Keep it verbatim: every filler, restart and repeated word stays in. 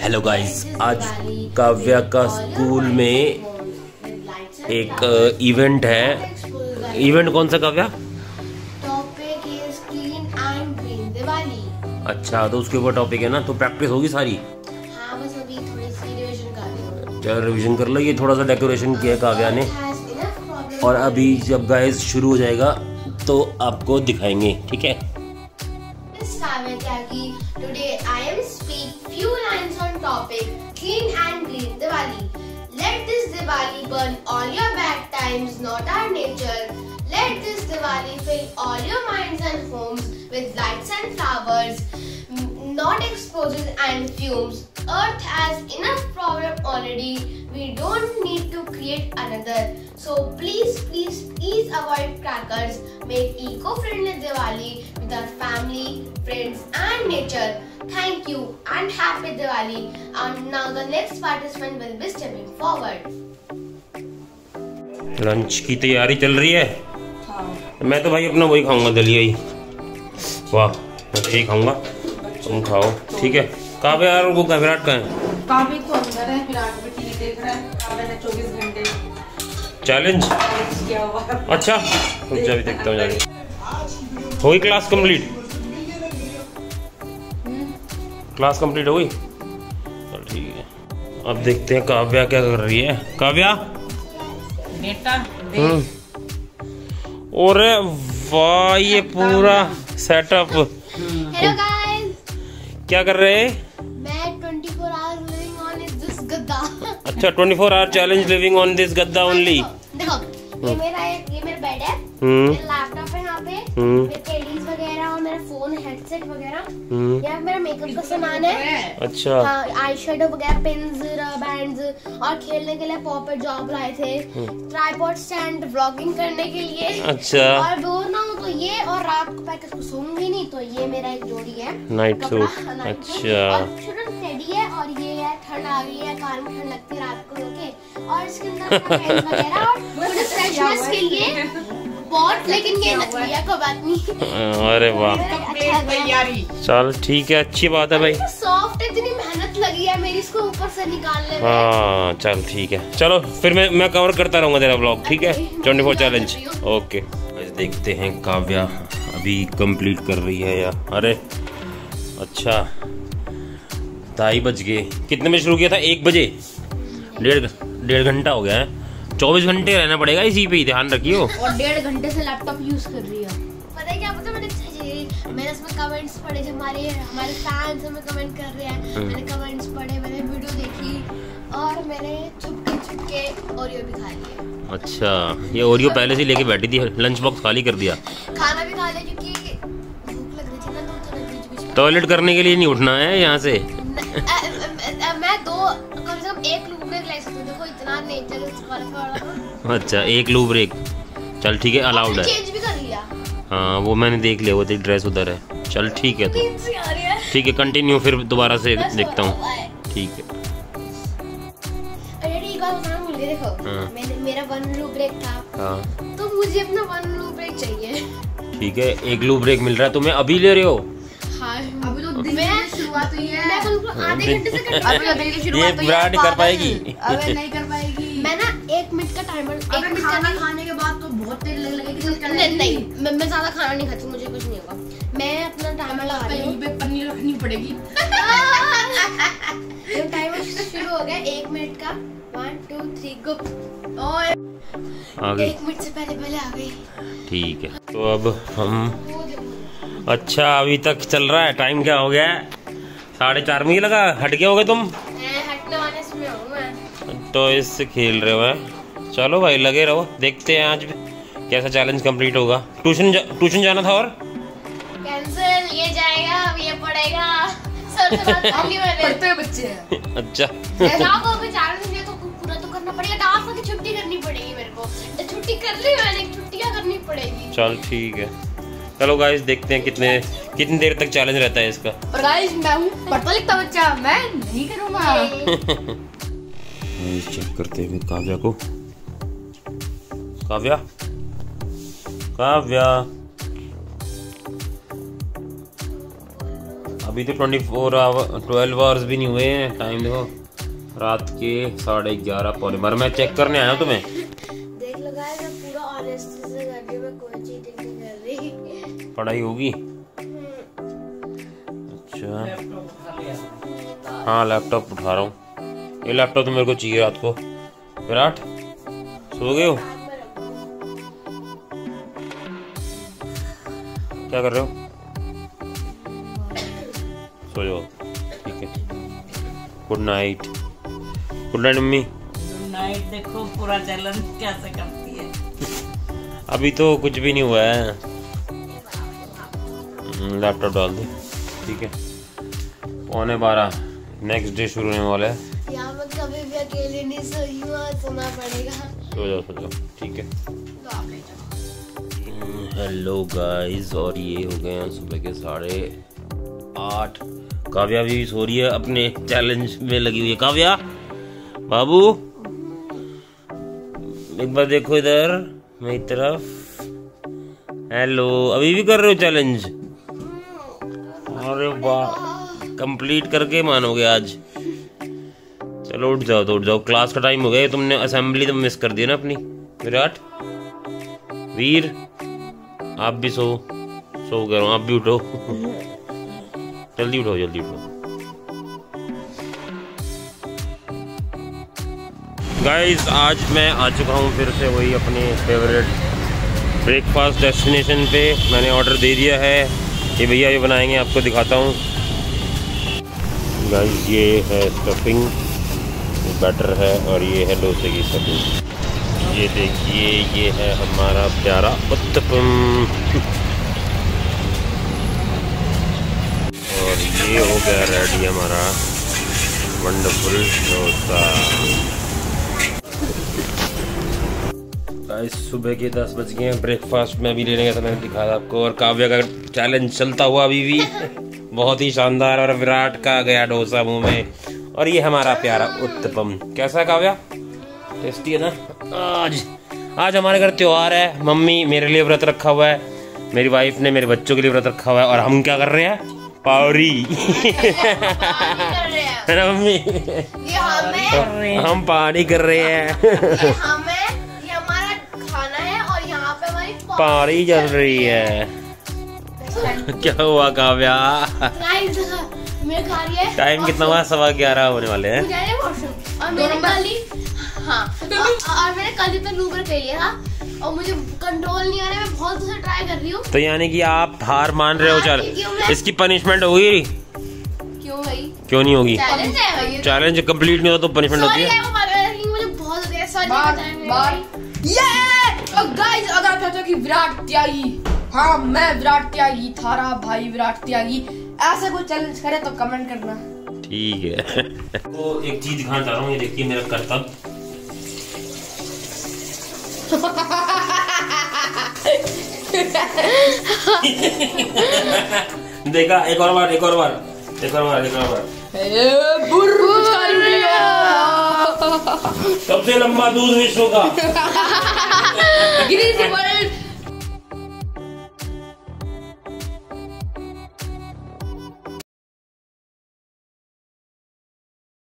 Hello guys, आज काव्या का school में एक इवेंट है। इवेंट कौन सा Kavya? Topic is clean and green Diwali. अच्छा, तो उसके ऊपर टॉपिक है ना, तो प्रैक्टिस होगी सारी। हाँ, बस अभी थोड़ी सी रिवीजन कर रही हूँ। चलो रिवीजन कर लो। ये थोड़ा सा डेकोरेशन किया काव्या ने, और अभी जब गाइस शुरू हो जाएगा तो आपको दिखाएंगे, ठीक है। Today I am speak few lines on topic clean and green Diwali. Let this Diwali burn all your bad times, not our nature. Let this Diwali fill all your minds and homes with lights and flowers, not explosions and fumes. Earth has enough problem already. We don't need to create another. So please, please, please avoid crackers. Make eco-friendly Diwali with our family, friends and nature. Thank you and happy Diwali. And now the next participant will be stepping forward. Lunch की तैयारी चल रही है। हाँ। मैं तो भाई अपना वही खाऊंगा, दलिया ही। वाह, मैं तो यही खाऊंगा, तुम खाओ, ठीक है। काव्या यार वो विराट कहाँ है? काव्या तो अंदर है, विराट भी टीवी देख रहा है। काव्या ने चौबीस घंटे चैलेंज किया हुआ। अच्छा, रुक जा, भी देखता हूँ जाके। हो गई क्लास कंप्लीट? क्लास कंप्लीट हो गई, चल ठीक है। अब देखते हैं काव्या क्या कर रही है। काव्या बेटा, और वाह, ये पूरा सेटअप। हेलो गाइस, क्या कर रहे हैं? मैं twenty four hours living on this गद्दा। अच्छा, twenty four hour challenge living on this गद्दा ओनली। देखो, ये मेरा ये मेरा बेड है, मेरा लैपटॉप है यहाँ पे, मेरे टेलीज वगैरह और मेरा फोन, हेडसेट वगैरह, यहाँ मेरा मेकअप का सामान है। अच्छा, हाँ, आई शेडो वगैरह, पिन्स, बैंड्स, और खेलने के लिए पॉपेट जॉब लाए थे, ट्राइपॉड स्टैंड व्लॉगिंग करने के लिए। अच्छा, और बोर ना हो तो ये, और रात को पैक करके सोऊंगी नहीं तो ये मेरा एक जोड़ी है नाइट सूट। अच्छा, और टेडी है, और ये है ठंड आ गई है, कार में ठंड लगती है रात को रोके, और इसके अंदर पेन्स वगैरह और थोड़े फ्रेशनेस के लिए बहुत, लेकिन ये नकलिया को बात नहीं। अरे वाह, तैयारी। चल ठीक है, अच्छी बात है भाई। सॉफ्ट, इतनी मेहनत लगी है मेरी इसको ऊपर से निकालने में। हाँ चल ठीक है, चलो फिर मैं मैं कवर करता रहूंगा तेरा ब्लॉग, ठीक है। Twenty four challenge, okay. देखते हैं काव्या अभी कंप्लीट कर रही है या। अरे अच्छा, ढाई बज गए। कितने में शुरू किया था? एक बजे, डेढ़ डेढ़ घंटा हो गया है। चौबीस घंटे रहना पड़ेगा इसी पे ही, ध्यान रखियो। और डेढ़ घंटे से लैपटॉप यूज कर रही है। पता है क्या, पता मैंने मैंने इसमें कमेंट्स पढ़े, जो हमारे हमारे फैंस हमें कमेंट कर रहे हैं, मैंने कमेंट्स पढ़े, मैंने वीडियो देखी, और मैंने चुपके चुपके ओरियो भी खा लिया। अच्छा, ये ओरियो पहले से लेके बैठी थी, लंच बॉक्स खाली कर दिया। खाना भी खा लिया क्योंकि भूख लग रही थी ना, तो बीच बीच टॉयलेट करने के लिए नहीं उठना है यहाँ से। मैं दो कम से कम एक लूप ब्रेक ले सकती हूँ, देखो इतना नेचर है। अच्छा, एक लूप ब्रेक, चल ठीक है, अलाउड है। चेंज भी कर लिया। हाँ, वो मैंने देख लिया, वो तेरी ड्रेस उधर है। चल ठीक है, तो ठीक है, कंटिन्यू, फिर दोबारा से देखता हूँ, ठीक है। अरे एक बात बताना भूल गई, देखो मैंने मेरा वन लूप ब्रेक था। हाँ, तो मुझे अपना वन लूप ब्रेक चाहिए। ठीक है, एक लूप ब्रेक मिल रहा है तुम्हें, अभी ले रहे हो? हाँ, अभी तो दिन की शुरुआत हुई है। मैं बिल्कुल आधे घंटे से कर अभी तो दिन की शुरुआत हुई है। ये कर पाएगी? अबे नहीं कर पाएगी। मैं ना एक मिनट का टाइमर, एक मिनट खाना खाने के बाद तो बहुत देर लगेगी। नहीं नहीं, मैं मैं ज्यादा खाना नहीं खाती, मुझे कुछ नहीं होगा। मैं अपना टाइमर लगा रही हूँ, पन्नी रखनी पड़ेगी। टाइमर शुरू हो गया, एक मिनट का। One two three go. एक मिनट से पहले पहले आ गई। ठीक है, तो अब हम, अच्छा अभी तक चल रहा है। टाइम क्या हो गया है? साढ़े चार में ही लगा। हट गए होगे तुम? हटने वाले इसमें हूँ मैं। तो इससे खेल रहे हो? चलो भाई, लगे रहो, देखते हैं आज कैसा चैलेंज कंप्लीट होगा। ट्यूशन जा, ट्यूशन जाना था और कैंसिल, ये जाएगा, अब ये पढ़ेगा। सर से बात करनी है, पढ़ते हैं बच्चे हैं। अच्छा, डांस को भी चैलेंज दिया तो पूरा तो करना पड़ेगा। डांस की छुट्टी करनी पड़ेगी मेरे को, तो छुट्टी कर ली मैंने, छुट्टियां करनी पड़ेगी। चल ठीक है, चलो गाइस देखते हैं कितने कितनी देर तक चैलेंज रहता है इसका। और गाइस मैं हूँ पढ़ता लिखता बच्चा, मैं नहीं करूँगा। चेक करते हैं काव्या को। काव्या, काव्या, अभी तो twenty four hour twelve hours भी नहीं हुए हैं। टाइम देखो, रात के साढ़े ग्यारह पौने बारह। मैं चेक करने आया हूँ तुम्हें। देख लो गाइस, मैं पूरा ऑनेस्टी से कर रही हूँ, मैं कोई चीटिंग नहीं कर रही। पढ़ाई होगी? अच्छा हाँ, लैपटॉप उठा रहा हूँ। ये लैपटॉप तो मेरे को चाहिए रात को। विराट सो गए हो? क्या कर रहे हो? सो जाओ, ठीक है। Good night. Good night mummy. Good night. देखो पूरा चैलेंज कैसे करती है। अभी तो कुछ भी नहीं हुआ है। लैपटॉप डाल दे, ठीक है। पौने बारह, नेक्स्ट डे शुरू होने वाला है। यहाँ मैं कभी भी अकेले नहीं सोई हूँ, सोना पड़ेगा। सो जाओ, सो जाओ, ठीक है। हेलो गाइस, और ये हो गए हैं सुबह के साढ़े आठ। काव्या भी सो रही है, अपने चैलेंज में लगी हुई है। काव्या बाबू एक बार देखो इधर मेरी तरफ। हेलो, अभी भी कर रहे हो चैलेंज? अरे वाह, कंप्लीट करके मानोगे आज। चलो उठ जाओ, तो उठ जाओ, क्लास का टाइम हो गया। तुमने असेंबली तो मिस कर दी ना अपनी। विराट, वीर, आप भी सो सो कह रहा हूँ, आप भी उठो। जल्दी उठो, जल्दी उठो। गाइस, आज मैं आ चुका हूँ फिर से वही अपने फेवरेट ब्रेकफास्ट डेस्टिनेशन पे। मैंने ऑर्डर दे दिया है, ये भैया ये बनाएंगे, आपको दिखाता हूँ। गाइस, ये है स्टफिंग, बैटर है, और ये है डोसे की स्टफिंग। ये देखिए, ये है हमारा प्यारा उत्तपम। और ये हो गया रेडी हमारा वंडरफुल डोसा। गाइस, सुबह के दस बज गए हैं। ब्रेकफास्ट में भी लेने गया था, मैंने दिखाया आपको। और काव्या का चैलेंज चलता हुआ अभी भी बहुत ही शानदार। और विराट का गया डोसा मुंह में। और ये हमारा प्यारा उत्तपम। कैसा है काव्या? टेस्टी है ना? आज आज हमारे घर त्योहार है। मम्मी मेरे लिए व्रत रखा हुआ है, मेरी वाइफ ने मेरे बच्चों के लिए व्रत रखा हुआ है। और हम क्या कर रहे हैं? पावरी। है ना मम्मी? ये हमें हम पानी कर रहे हैं। ये हमें, ये हमारा खाना है, और यहाँ पे हमारी पावरी चल रही है। क्या हुआ काव्या? मैं खा रही है। टाइम कितना हुआ? सवा ग्यारह होने वाले हैं। और मैंने कल ही हाँ और मैंने कल ही तो लूबर कर लिया था, और मुझे कंट्रोल नहीं आ रहा है। मैं बहुत उसे ट्राई कर रही हूँ। तो यानी कि आप हार मान रहे हो? चल, इसकी पनिशमेंट होगी? क्यों भाई? क्यों नहीं होगी? चैलेंज है भाई। चैलेंज कंप्लीट नहीं होता तो पनिशमेंट होती है। मुझे बहुत सॉरी। गाइस, अगर आप चाहते हो कि विराट त्यागी, हाँ मैं विराट त्यागी, थारा भाई विराट त्यागी, ऐसा कोई चैलेंज करे तो कमेंट करना। ठीक है। तो एक चीज दिखाना चाह रहा हूँ, ये देखिए मेरा करतब। देखा? एक और बार, एक और बार, एक और बार, एक और बार। सबसे लंबा दूध विश्व का।